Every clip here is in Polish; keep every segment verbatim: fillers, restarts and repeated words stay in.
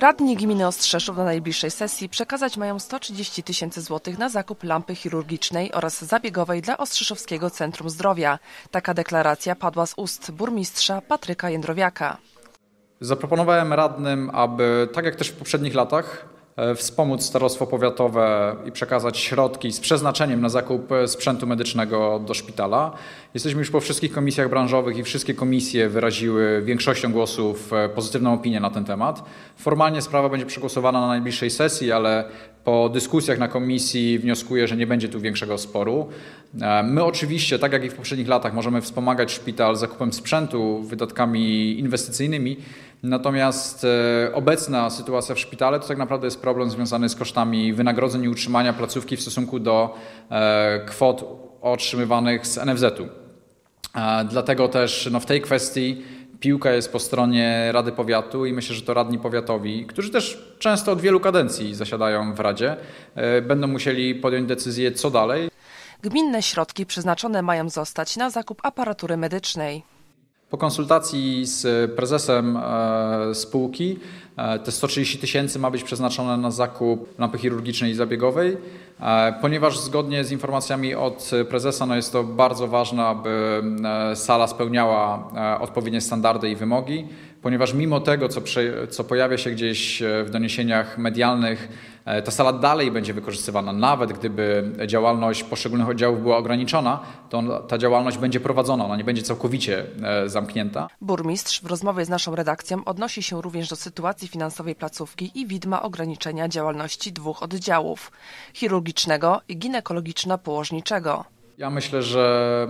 Radni gminy Ostrzeszów na najbliższej sesji przekazać mają sto trzydzieści tysięcy złotych na zakup lampy chirurgicznej oraz zabiegowej dla Ostrzeszowskiego Centrum Zdrowia. Taka deklaracja padła z ust burmistrza Patryka Jędrowiaka. Zaproponowałem radnym, aby, tak jak też w poprzednich latach, wspomóc starostwo powiatowe i przekazać środki z przeznaczeniem na zakup sprzętu medycznego do szpitala. Jesteśmy już po wszystkich komisjach branżowych i wszystkie komisje wyraziły większością głosów pozytywną opinię na ten temat. Formalnie sprawa będzie przegłosowana na najbliższej sesji, ale po dyskusjach na komisji wnioskuję, że nie będzie tu większego sporu. My oczywiście, tak jak i w poprzednich latach, możemy wspomagać szpital zakupem sprzętu, wydatkami inwestycyjnymi, natomiast obecna sytuacja w szpitale to tak naprawdę jest problem związany z kosztami wynagrodzeń i utrzymania placówki w stosunku do kwot otrzymywanych z N F Z-u. Dlatego też no, w tej kwestii piłka jest po stronie Rady Powiatu i myślę, że to radni powiatowi, którzy też często od wielu kadencji zasiadają w Radzie, będą musieli podjąć decyzję, co dalej. Gminne środki przeznaczone mają zostać na zakup aparatury medycznej. Po konsultacji z prezesem spółki te sto trzydzieści tysięcy ma być przeznaczone na zakup lampy chirurgicznej i zabiegowej, ponieważ zgodnie z informacjami od prezesa no jest to bardzo ważne, aby sala spełniała odpowiednie standardy i wymogi, ponieważ mimo tego, co, prze, co pojawia się gdzieś w doniesieniach medialnych, ta sala dalej będzie wykorzystywana. Nawet gdyby działalność poszczególnych oddziałów była ograniczona, to ta działalność będzie prowadzona, ona nie będzie całkowicie zamknięta. Burmistrz w rozmowie z naszą redakcją odnosi się również do sytuacji finansowej placówki i widma ograniczenia działalności dwóch oddziałów: chirurgicznego i ginekologiczno-położniczego. Ja myślę, że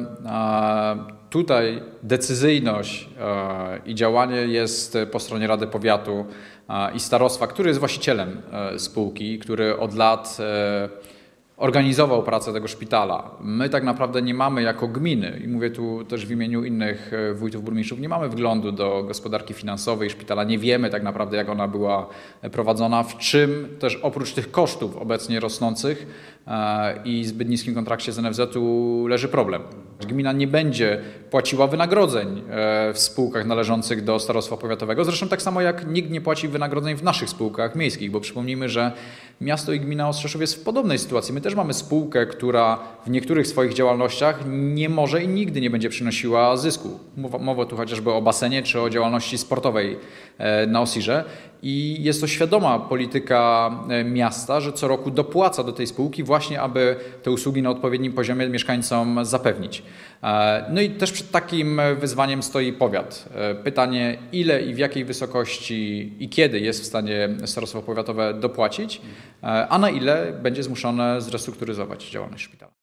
tutaj decyzyjność i działanie jest po stronie Rady Powiatu i starostwa, który jest właścicielem spółki, który od lat organizował pracę tego szpitala. My tak naprawdę nie mamy jako gminy, i mówię tu też w imieniu innych wójtów, burmistrzów, nie mamy wglądu do gospodarki finansowej szpitala, nie wiemy tak naprawdę, jak ona była prowadzona, w czym też oprócz tych kosztów obecnie rosnących i zbyt niskim kontrakcie z N F Z-u leży problem. Gmina nie będzie płaciła wynagrodzeń w spółkach należących do starostwa powiatowego, zresztą tak samo jak nikt nie płaci wynagrodzeń w naszych spółkach miejskich, bo przypomnijmy, że miasto i gmina Ostrzeszów jest w podobnej sytuacji. My też mamy spółkę, która w niektórych swoich działalnościach nie może i nigdy nie będzie przynosiła zysku. Mowa, mowa tu chociażby o basenie czy o działalności sportowej na Osirze. I jest to świadoma polityka miasta, że co roku dopłaca do tej spółki właśnie, aby te usługi na odpowiednim poziomie mieszkańcom zapewnić. No i też przed takim wyzwaniem stoi powiat. Pytanie, ile i w jakiej wysokości i kiedy jest w stanie starostwo powiatowe dopłacić, a na ile będzie zmuszone zrestrukturyzować działalność szpitala.